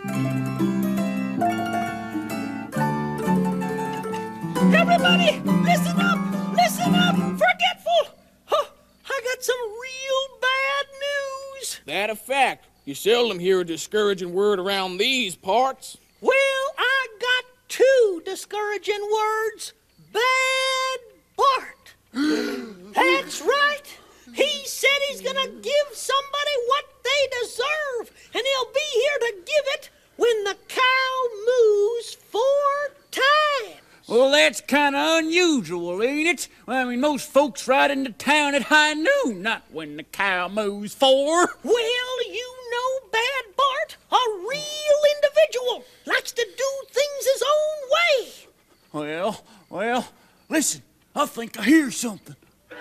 Everybody, listen up! Listen up! Forgetful! Huh, I got some real bad news. That a fact. You seldom hear a discouraging word around these parts. Well, I got two discouraging words. Bad Bart. That's right. He said he's gonna give somebody what they deserve, and he'll be here to give it when the cow moos 4 times. Well, that's kind of unusual, ain't it? I mean, most folks ride into town at high noon, not when the cow moves 4. Well, you know Bad Bart, a real individual, likes to do things his own way. Well, listen, I think I hear something.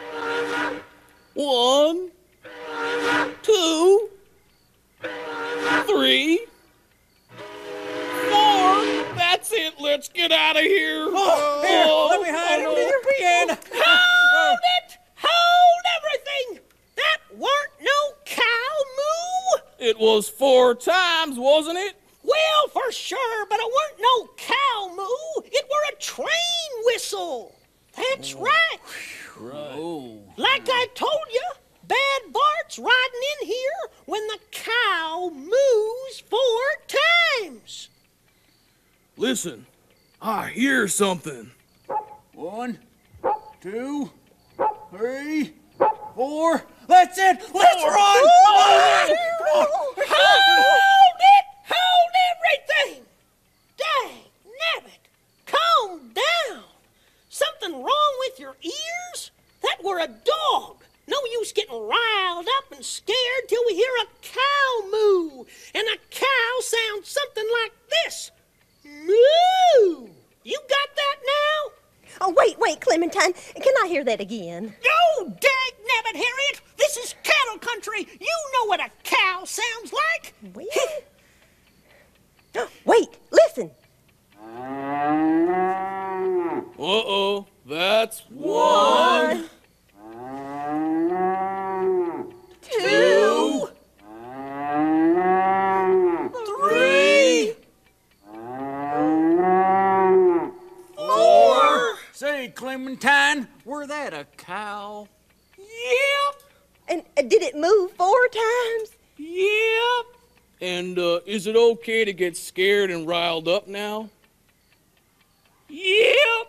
1, 2, 3, 4. That's it. Let's get out of here. Here, let me hide under the piano. Hold it! Hold everything! That weren't no cow moo! It was 4 times, wasn't it? Well, for sure, but it weren't no cow moo. It were a train whistle. That's right. Right. Like I told you, Bad Bart's riding in here when the cow moos 4 times. Listen, I hear something. 1, 2, 3, 4. That's it. Let's run. Hold it! Hold everything! Dang nabbit! Calm down! Something wrong with your ears? That were a dog. No use getting riled up and scared till we hear a cow moo. And a cow sounds something like this. Moo! You got that now? Oh, wait, Clementine. Can I hear that again? No, dag nabbit, Harriet! This is cattle country! You know what a cow sounds like! Wait, listen. Uh-oh, that's 1, 2, 3, 4. Say, Clementine, were that a cow? Yep, And did it move 4 times? yep. And is it okay to get scared and riled up now? Yep.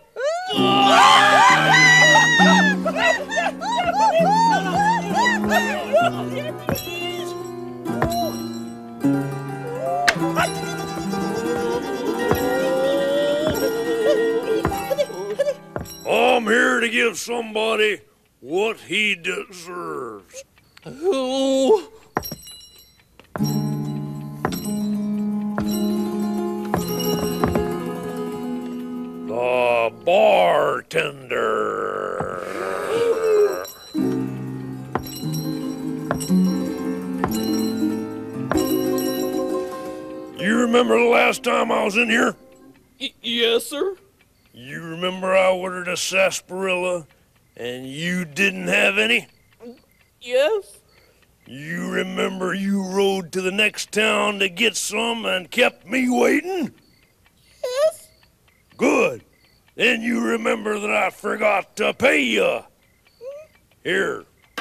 I'm here to give somebody what he deserves. Oh. The bartender. You remember the last time I was in here? Yes, sir. You remember I ordered a sarsaparilla and you didn't have any? Yes. You remember you rode to the next town to get some and kept me waiting? Yes. Good. Then you remember that I forgot to pay you. Here.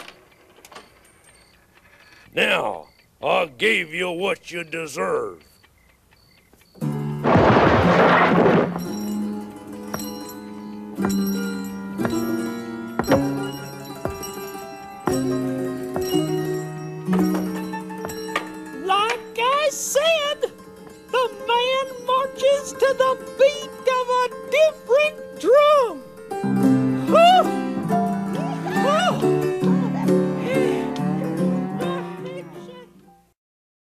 Now, I gave you what you deserve. Like I said, the man marches to the beat of a different drum.